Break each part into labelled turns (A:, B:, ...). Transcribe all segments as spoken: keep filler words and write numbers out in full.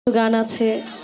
A: গান আছে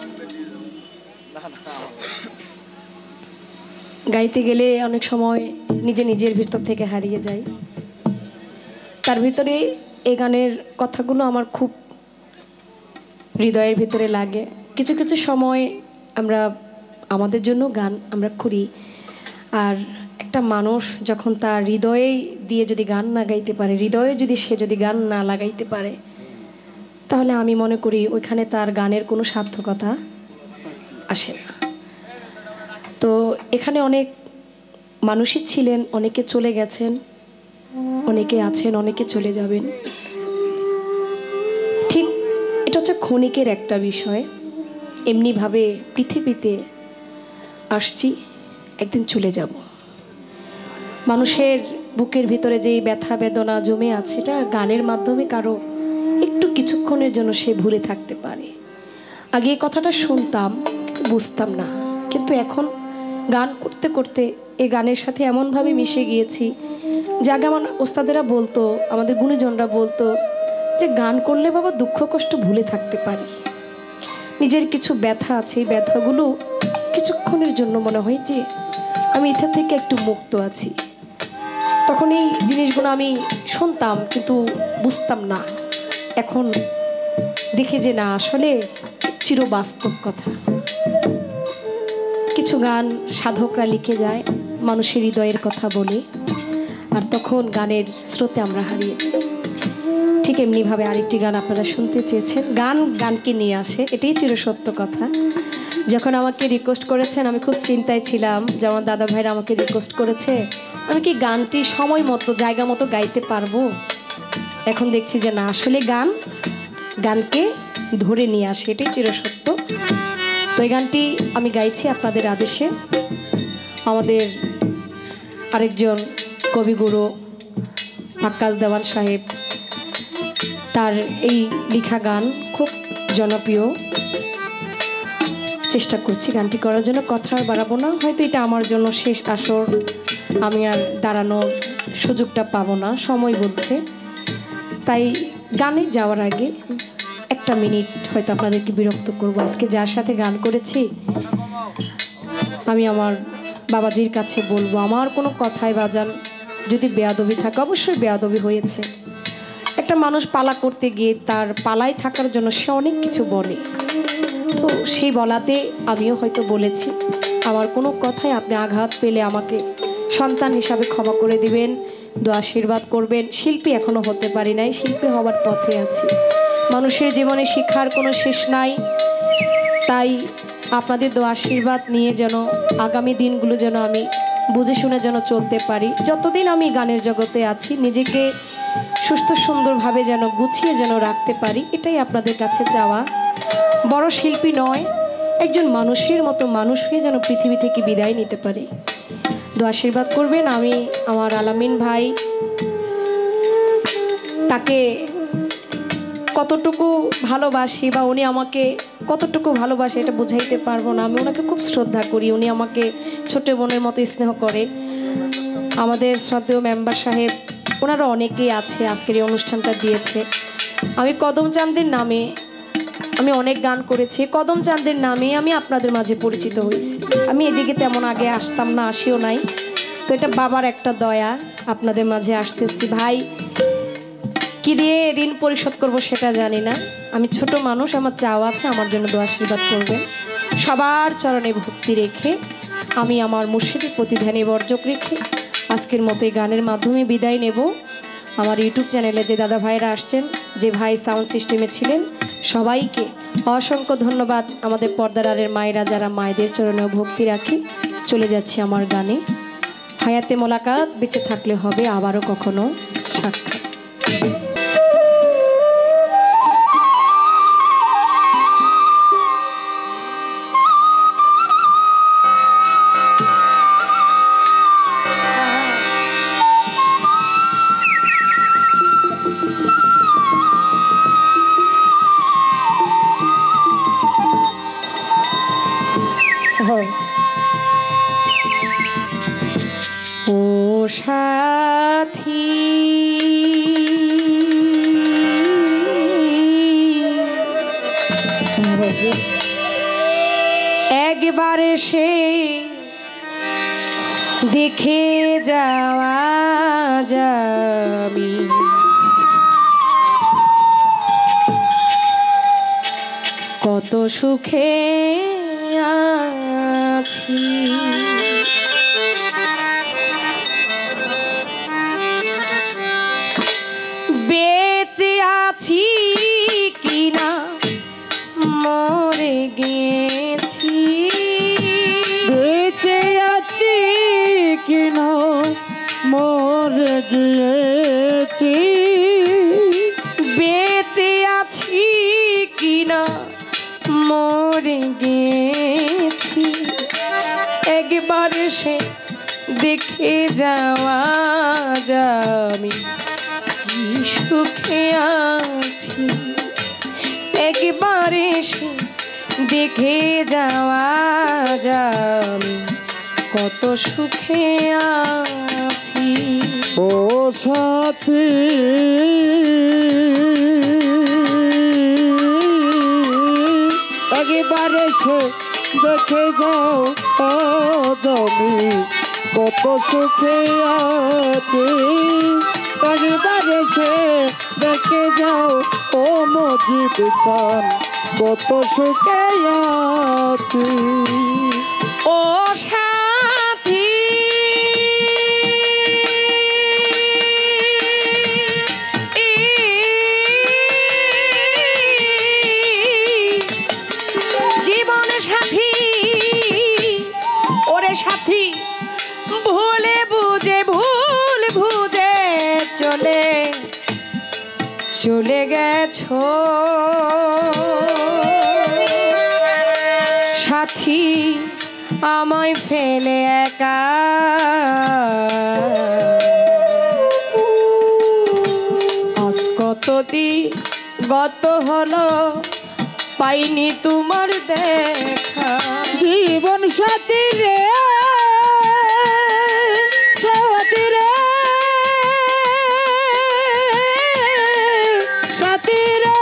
A: গাইতে গেলে অনেক সময় নিজে নিজের ভিতর থেকে হারিয়ে যাই। তার ভিতরে এই গানের কথাগুলো আমার খুব হৃদয়ের ভিতরে লাগে। কিছু কিছু সময় আমরা আমাদের জন্য গান আমরা করি, আর একটা মানুষ যখন তার হৃদয়ে দিয়ে যদি গান না গাইতে পারে, হৃদয়ে যদি সে যদি গান না লাগাইতে পারে, তাহলে আমি মনে করি ওইখানে তার গানের কোনো সার্থকতা আসে না। তো এখানে অনেক মানুষই ছিলেন, অনেকে চলে গেছেন, অনেকে আছেন, অনেকে চলে যাবেন। ঠিক এটা হচ্ছে ক্ষণিকের একটা বিষয়। এমনিভাবে পৃথিবীতে আসছি, একদিন চলে যাব। মানুষের বুকের ভিতরে যেই ব্যথা বেদনা জমে আছে, এটা গানের মাধ্যমে কারো একটু কিছুক্ষণের জন্য সে ভুলে থাকতে পারে। আগে এই কথাটা শুনতাম কিন্তু বুঝতাম না, কিন্তু এখন গান করতে করতে এই গানের সাথে এমনভাবে মিশে গিয়েছি যে আগে আমার ওস্তাদেরা বলতো, আমাদের গুণীজনরা বলতো যে গান করলে বাবা দুঃখ কষ্ট ভুলে থাকতে পারি। নিজের কিছু ব্যথা আছে, এই ব্যথাগুলো কিছুক্ষণের জন্য মনে হয় যে আমি এটা থেকে একটু মুক্ত আছি। তখন এই জিনিসগুলো আমি শুনতাম কিন্তু বুঝতাম না। এখন দেখি যে না, আসলে চিরবাস্তব কথা। কিছু গান সাধকরা লিখে যায়, মানুষের হৃদয়ের কথা বলে, আর তখন গানের স্রোতে আমরা হারিয়ে যাই। ঠিক এমনিভাবে আরেকটি গান আপনারা শুনতে চেয়েছেন। গান গানকে নিয়ে আসে, এটাই চিরসত্য কথা। যখন আমাকে রিকোয়েস্ট করেছেন আমি খুব চিন্তায় ছিলাম যে আমার দাদা ভাইরা আমাকে রিকোয়েস্ট করেছে, আমি কি গানটি সময় মতো জায়গা মতো গাইতে পারবো। এখন দেখছি যে না, আসলে গান গানকে ধরে নিয়ে আসে, এটাই চিরসত্য। তো এই গানটি আমি গাইছি আপনাদের আদেশে। আমাদের আরেকজন কবিগুরু আক্কাস দেওয়ান সাহেব, তার এই লেখা গান খুব জনপ্রিয়। চেষ্টা করছি গানটি করার জন্য, কথা আর বাড়াবো না। হয়তো এটা আমার জন্য শেষ আসর, আমি আর দাঁড়ানোর সুযোগটা পাবো না, সময় বলছে। তাই গানে যাওয়ার আগে একটা মিনিট হয়তো আপনাদেরকে বিরক্ত করবো। আজকে যার সাথে গান করেছি আমি আমার বাবাজির কাছে বলবো, আমার কোনো কথায় বাজান যদি বেয়াদবি থাকে, অবশ্যই বেয়াদবি হয়েছে। একটা মানুষ পালা করতে গিয়ে তার পালায় থাকার জন্য সে অনেক কিছু বলে, তো সেই বলাতে আমিও হয়তো বলেছি। আমার কোনো কথায় আপনি আঘাত পেলে আমাকে সন্তান হিসাবে ক্ষমা করে দিবেন, দোয়া আশীর্বাদ করবেন। শিল্পী এখনো হতে পারি নাই, শিল্পী হবার পথে আছি। মানুষের জীবনে শিক্ষার কোনো শেষ নাই, তাই আপনাদের দোয়া আশীর্বাদ নিয়ে যেন আগামী দিনগুলো যেন আমি বুঝে শুনে যেন চলতে পারি। যতদিন আমি গানের জগতে আছি নিজেকে সুস্থ সুন্দরভাবে যেন গুছিয়ে যেন রাখতে পারি, এটাই আপনাদের কাছে চাওয়া। বড় শিল্পী নয়, একজন মানুষের মতো মানুষ হয়ে যেন পৃথিবী থেকে বিদায় নিতে পারি। দোয়া আশীর্বাদ করবেন। আমি আমার আলামিন ভাই, তাকে কতটুকু ভালোবাসি বা উনি আমাকে কতটুকু ভালোবাসে এটা বুঝাইতে পারবো না। আমি ওনাকে খুব শ্রদ্ধা করি, উনি আমাকে ছোট বোনের মতো স্নেহ করে। আমাদের শ্রদ্ধেয় মেম্বার সাহেব, ওনারা অনেকেই আছে আজকের এই অনুষ্ঠানটা দিয়েছে। আমি কদম চাঁদের নামে আমি অনেক গান করেছি, কদম চাঁদের নামে আমি আপনাদের মাঝে পরিচিত হয়েছি। আমি এদিকে তেমন আগে আসতাম না, আসিও নাই, তো এটা বাবার একটা দয়া, আপনাদের মাঝে আসতেছি। ভাই কি দিয়ে ঋণ পরিশোধ করব সেটা জানি না, আমি ছোট মানুষ, আমার চাওয়া আছে আমার জন্য দোয়া আশীর্বাদ করবেন। সবার চরণে ভক্তি রেখে আমি আমার মুর্শিদের প্রতি ধ্যানে বর্জক রেখে আজকের মতো এই গানের মাধ্যমে বিদায় নেব। আমার ইউটিউব চ্যানেলে যে দাদা ভাইরা আসছেন, যে ভাই সাউন্ড সিস্টেমে ছিলেন, সবাইকে অসংখ্য ধন্যবাদ। আমাদের পর্দার আড়ের মায়েরা যারা মায়েদের চরণেও ভক্তি রাখি। চলে যাচ্ছি আমার গানে। হায়াতে মোলাকাত, বেঁচে থাকলে হবে আবারও কখনো সাক্ষাৎ। ও সাথী একবার এসে দেখে যাওয়া যাবি কত সুখে আছি। বেঁচে আছি কিনা মরে গেছি,
B: বেঁচে আছি কিনা মরে গিয়েছি,
A: বেঁচে আছি কিনা মরে গেছি। একবার সে দেখে যাওয়া যাবি কি সুখে আছি। একবার সে দেখে যাওয়া যাবি কত সুখে আছি।
B: ও সাথী একবার এসে দেখে যাও আজ আমি কত সুখে আছি। একবার এসে দেখে যাও ও মজিদ চান কত সুখে আছি।
A: ও সাথী জীবন সাথী, ওরে সাথী ভুলে বুঝে ভুল বুঝে চলে চলে গেছো সাথী আমায় ফেলে একা। আজ কতদিন গত হলো পাইনি তোমার দেখা।
B: জীবন সাথী রে সাথী রে সাথী রে,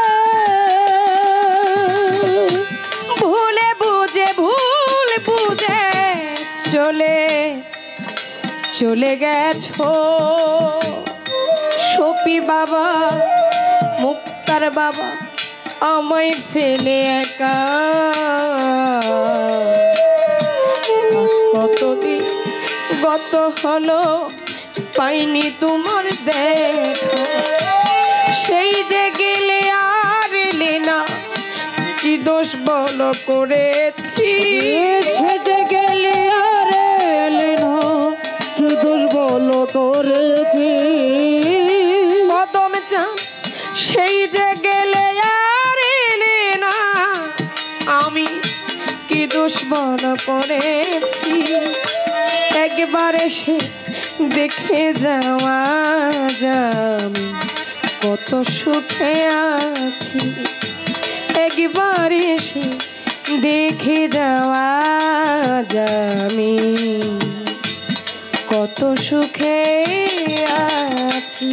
A: ভুলে বুঝে ভুল বুঝে চলে চলে গেছো সপি বাবা মুক্তার বাবা আমায় ফেলে একা। আজ কতদিন গত হলো পাইনি তোমার দেখা। সেই যে গেলে আর এলে না কি দোষ বলো করেছি।
B: সে যে গেলে আর এলে না কি দোষ বলো করেছি।
A: কদম চান সেই যে গেলে আর এলে না আমি কি দোষ বলো করেছি। একবার এসে দেখে যাওয়া যাবি কত সুখে আছি। একবার এসে দেখে যাওয়া যাবি কত সুখে আছি।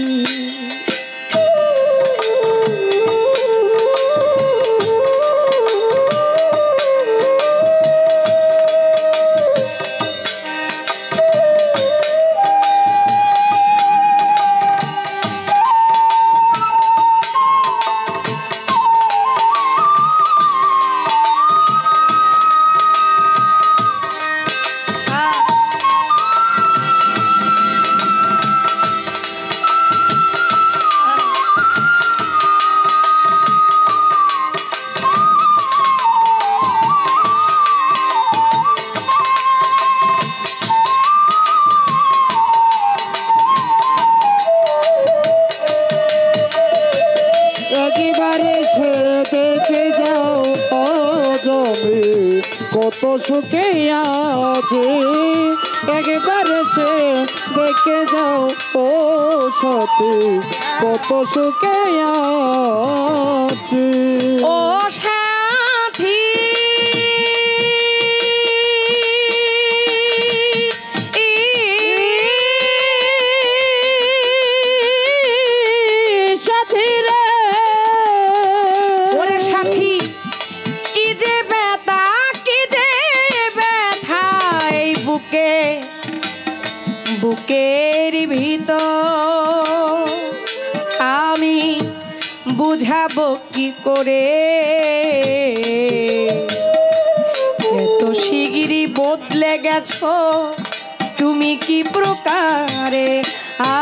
B: কত সুখে আছে একবার সে দেখে যাও ও সাথী কত সুখে আছে
A: ও সাথী বুঝাবো কি করে এত শিগগিরই বদলে গেছো তুমি কি প্রকারে আ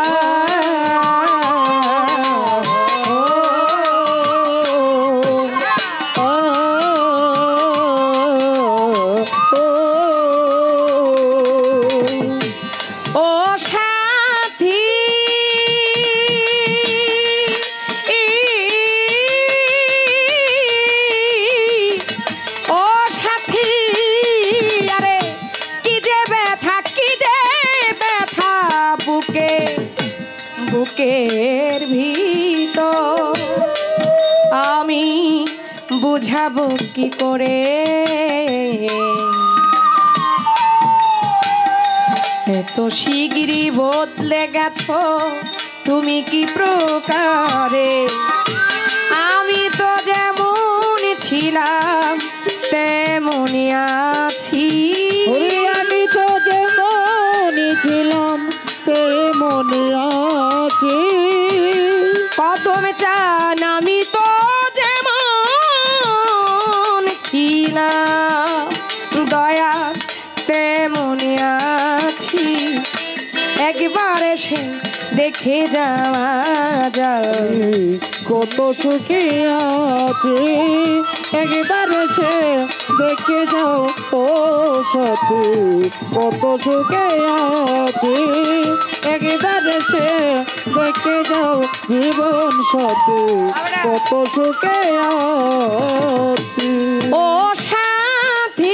A: বুকের ভিতর আমি বুঝাবো কি করে এত শিগগিরই বদলে গেছো তুমি কি প্রকারে আমি তো যেমন ছিলাম তেমনই আছি
B: আমি তো যেমন ছিলাম তেমনই আছি
A: কদম চান আমি তো যেমন ছিলাম দয়া তেমনই আছি একবার এসে দেখে যাওয়া যায়
B: কত সুখে আছি একবার এসে দেখে যাও ও সাথী কত সুখে আছি একবার এসে দেখে যাও জীবন সাথী কত সুখে আছি
A: ও সাথী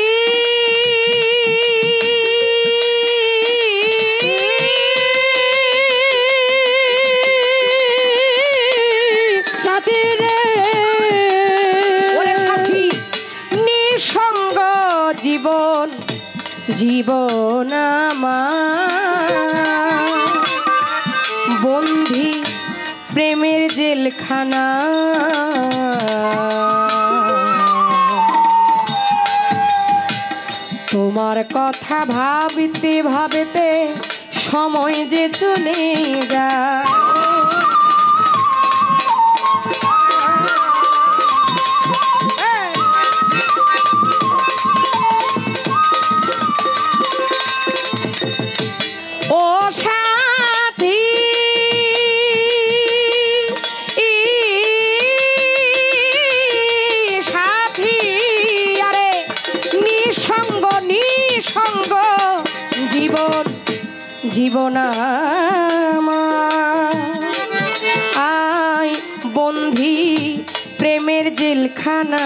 B: সাথী রে
A: ওরে সাথী নিঃসঙ্গ জীবন জীবন আমার বন্ধি প্রেমের জেলখানা তোমার কথা ভাবিতে ভাবিতে সময় যে চলে যায় ও সাথী সাথী আরে নিঃসঙ্গ নিঃসঙ্গ জীবন জীবন আয় বন্ধি প্রেমের জেলখানা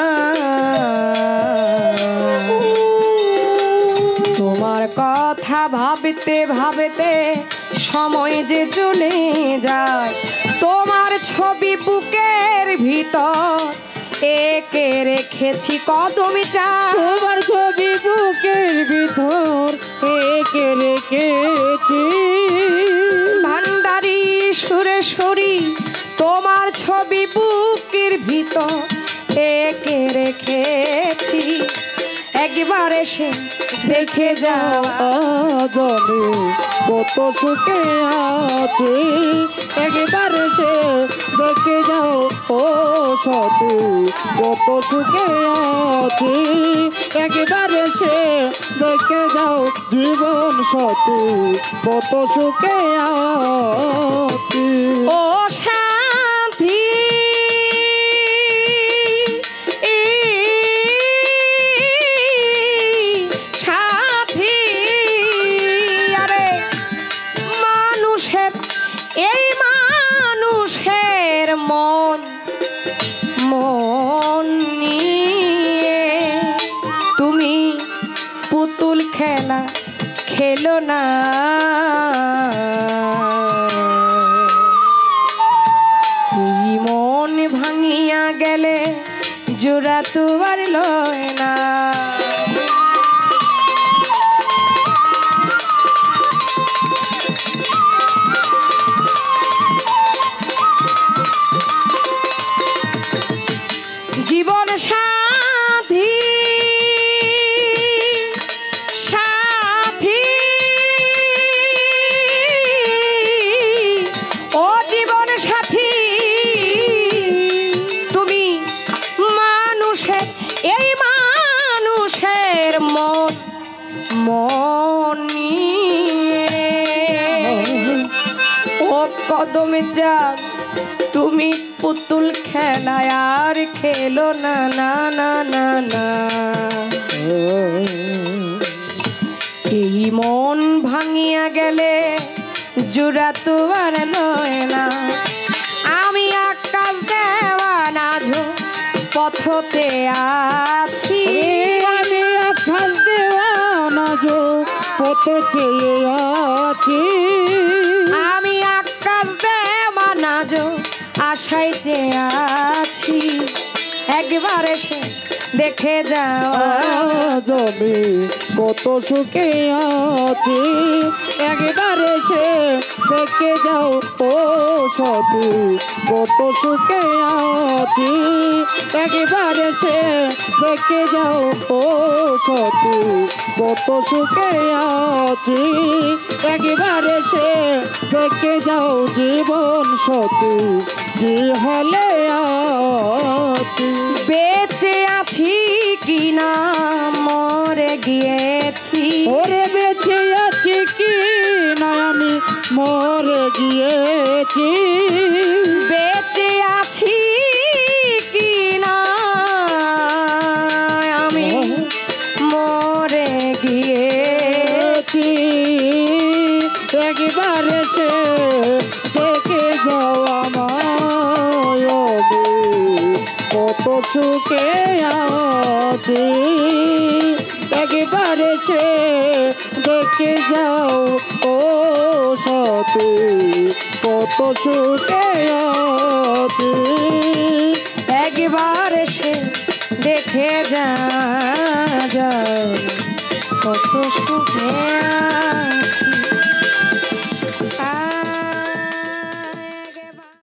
A: তোমার কথা ভাবতে ভাবতে সময় যে চলে যায় তোমার ছবি বুকের ভিতর একে রেখেছি কদম চা
B: তোমার ছবি বুকের ভিতর একে রেখেছি
A: ভান্ডারি সুরেশ্বরী তোমার ছবি বুকের ভিতর একে রেখেছি একবার এসে দেখে যাও
B: জানি কত সুখে আছে একবার এসে দেখে যাও ও সাথী কত সুখে আছে একবার এসে দেখে যাও জীবন সাথী কত সুখে আছি
A: ও সাথী সাথী আরে মানুষের এই মানুষের মন মন নিয়ে তুমি পুতুল খেলা খেলো না এই মন ভাঙিয়া গেলে জোড়া তো আর লয় না জীবন সাথী সাথী ও জীবন সাথী কদমে চাঁদ তুমি পুতুল খেলায় আর খেলো না না না না না। এই মন ভাঙিয়া গেলে জোড়া তো আর লয় না। আমি আকাশ দেওয়ানা ঝো পথতে আছি,
B: আমি আকাশ দেওয়ানা ঝো পথ চেয়ে আছি।
A: আমি আকাশ দেওয়ানা ঝো আশায় চেয়ে আছি। একবার এসে দেখে যাওয়া
B: জমি কত সুখে আছি। একবার এসে দেখে যাও ও সতী কত সুখে আছি। একবার এসে দেখে যাও ও সতী কত সুখে আছি। একবার এসে দেখে যাও জীবন সতী কি হলে আছি।
A: বেঁচে আছি কি না মরে গিয়েছি,
B: ওরে বেঁচে আছি কি না আমি মরে গিয়েছি।
A: বেঁচে আছি কি না আমি মরে গিয়েছি।
B: একবার এসে দেখে যাও আমায় কত সুখে আছি। একবার এসে দেখে যাও ও সতী কত সুখে আছি।
A: একবার এসে দেখে যা যা কত সুখে